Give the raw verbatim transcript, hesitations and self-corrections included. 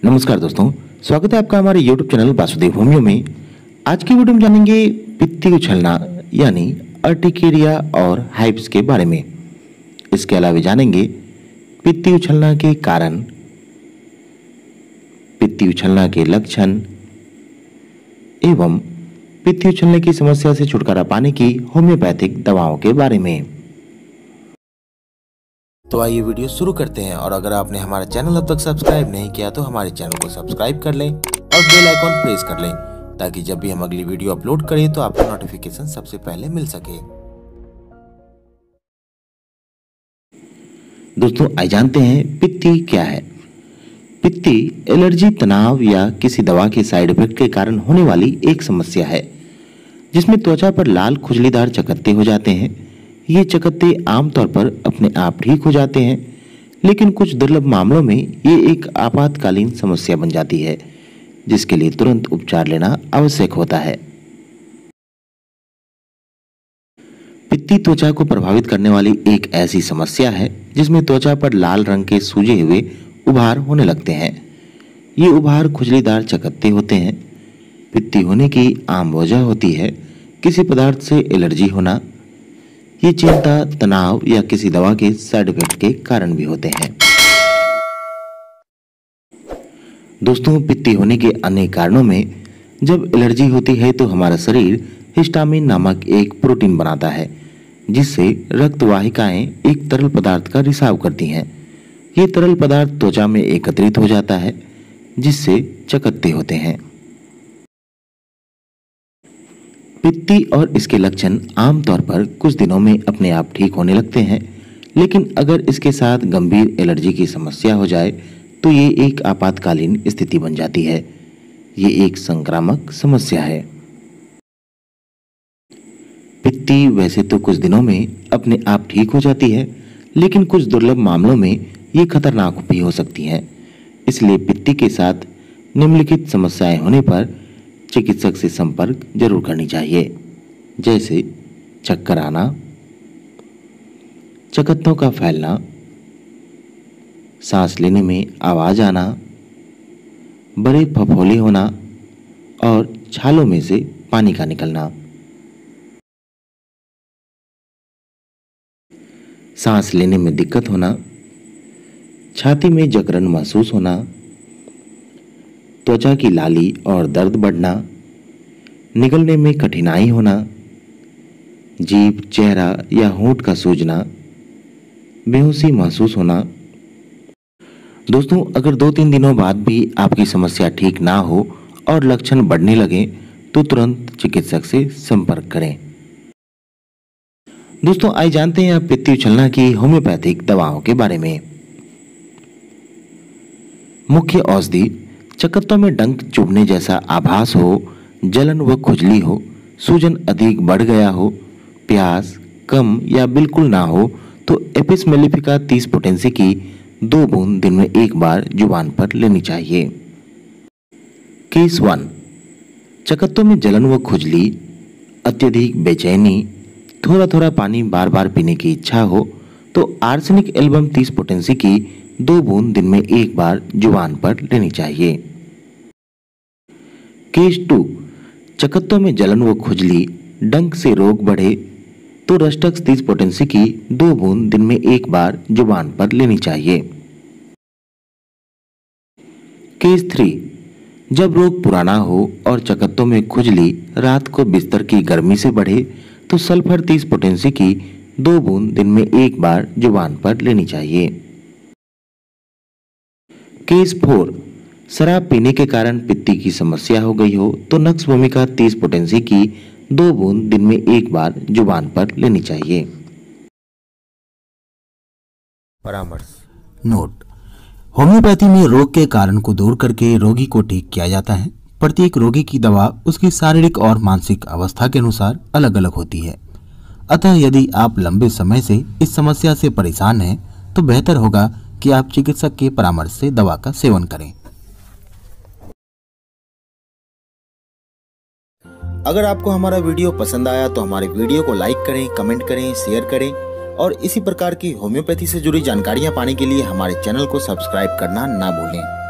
नमस्कार दोस्तों, स्वागत है आपका हमारे यूट्यूब चैनल वासुदेव होमियो में। आज की वीडियो में जानेंगे पित्ती उछलना यानी अर्टिकेरिया और हाइव्स के बारे में। इसके अलावा जानेंगे पित्ती उछलना के कारण, पित्ती उछलना के लक्षण एवं पित्ती उछलने की समस्या से छुटकारा पाने की होम्योपैथिक दवाओं के बारे में। तो आइए वीडियो शुरू करते हैं। और अगर आपने हमारा चैनल अब तक सब्सक्राइब नहीं किया तो हमारे चैनल को सब्सक्राइब कर लें और बेल आइकॉन प्रेस कर लें, ताकि जब भी हम अगली वीडियो अपलोड करें तो आपको नोटिफिकेशन सबसे पहले मिल सके। दोस्तों, आइए जानते हैं पित्ती क्या है। पित्ती एलर्जी, तनाव या किसी दवा के साइड इफेक्ट के कारण होने वाली एक समस्या है, जिसमें त्वचा पर लाल खुजलीदार चकत्ते हो जाते हैं। ये चकत्ते आमतौर पर अपने आप ठीक हो जाते हैं, लेकिन कुछ दुर्लभ मामलों में ये एक आपातकालीन समस्या बन जाती है, जिसके लिए तुरंत उपचार लेना आवश्यक होता है। पित्ती त्वचा को प्रभावित करने वाली एक ऐसी समस्या है जिसमें त्वचा पर लाल रंग के सूजे हुए उभार होने लगते हैं। ये उभार खुजलीदार चकत्ते होते हैं। पित्ती होने की आम वजह होती है किसी पदार्थ से एलर्जी होना। ये चिंता, तनाव या किसी दवा के साइड इफेक्ट के कारण भी होते हैं। दोस्तों, पित्ती होने के अन्य कारणों में जब एलर्जी होती है तो हमारा शरीर हिस्टामिन नामक एक प्रोटीन बनाता है, जिससे रक्त वाहिकाएं एक तरल पदार्थ का रिसाव करती हैं। ये तरल पदार्थ त्वचा में एकत्रित हो जाता है, जिससे चकत्ते होते हैं। पित्ती और इसके लक्षण आमतौर पर कुछ दिनों में अपने आप ठीक होने लगते हैं, लेकिन अगर इसके साथ गंभीर एलर्जी की समस्या हो जाए तो ये एक आपातकालीन स्थिति बन जाती है। ये एक संक्रामक समस्या है। पित्ती वैसे तो कुछ दिनों में अपने आप ठीक हो जाती है, लेकिन कुछ दुर्लभ मामलों में ये खतरनाक भी हो सकती है। इसलिए पित्ती के साथ निम्नलिखित समस्याएं होने पर चिकित्सक से संपर्क जरूर करनी चाहिए, जैसे चक्कर आना, चकत्तों का फैलना, सांस लेने में आवाज आना, बड़े फफोले होना और छालों में से पानी का निकलना, सांस लेने में दिक्कत होना, छाती में जकड़न महसूस होना, त्वचा की लाली और दर्द बढ़ना, निगलने में कठिनाई होना, जीभ, चेहरा या होंठ का सूजना, बेहोशी महसूस होना। दोस्तों, अगर दो तीन दिनों बाद भी आपकी समस्या ठीक ना हो और लक्षण बढ़ने लगे तो तुरंत चिकित्सक से संपर्क करें। दोस्तों, आइए जानते हैं आप पित्ती उछलना की होम्योपैथिक दवाओं के बारे में। मुख्य औषधि: चकत्तों में डंक चुभने जैसा आभास हो, जलन व खुजली हो, सूजन अधिक बढ़ गया हो, प्यास कम या बिल्कुल ना हो तो एपिस मेलिफिका तीस पोटेंसी की दो बूंद दिन में एक बार जुबान पर लेनी चाहिए। केस वन: चकत्तों में जलन व खुजली, अत्यधिक बेचैनी, थोड़ा थोड़ा पानी बार बार पीने की इच्छा हो तो आर्सेनिक एल्बम तीस पोटेंसी की दो बूंद दिन में एक बार जुबान पर लेनी चाहिए। केस टू: चकत्तों में जलन व खुजली, डंक से रोग बढ़े तो रस्टक्स तीस पोटेंसी की दो बूंद दिन में एक बार जुबान पर लेनी चाहिए। केस थ्री: जब रोग पुराना हो और चकत्तों में खुजली रात को बिस्तर की गर्मी से बढ़े तो सल्फर तीस पोटेंसी की दो बूंद दिन में एक बार जुबान पर लेनी चाहिए। केस फोर: शराब पीने के कारण पित्ती की समस्या हो गई हो तो नक्स भूमिका तीस पोटेंसी की दो बूंद दिन में एक बार जुबान पर लेनी चाहिए। परामर्श नोट: होम्योपैथी में रोग के कारण को दूर करके रोगी को ठीक किया जाता है। प्रत्येक रोगी की दवा उसकी शारीरिक और मानसिक अवस्था के अनुसार अलग अलग होती है। अतः यदि आप लंबे समय से इस समस्या से परेशान हैं तो बेहतर होगा कि आप चिकित्सक के परामर्श से दवा का सेवन करें। अगर आपको हमारा वीडियो पसंद आया तो हमारे वीडियो को लाइक करें, कमेंट करें, शेयर करें और इसी प्रकार की होम्योपैथी से जुड़ी जानकारियां पाने के लिए हमारे चैनल को सब्सक्राइब करना ना भूलें।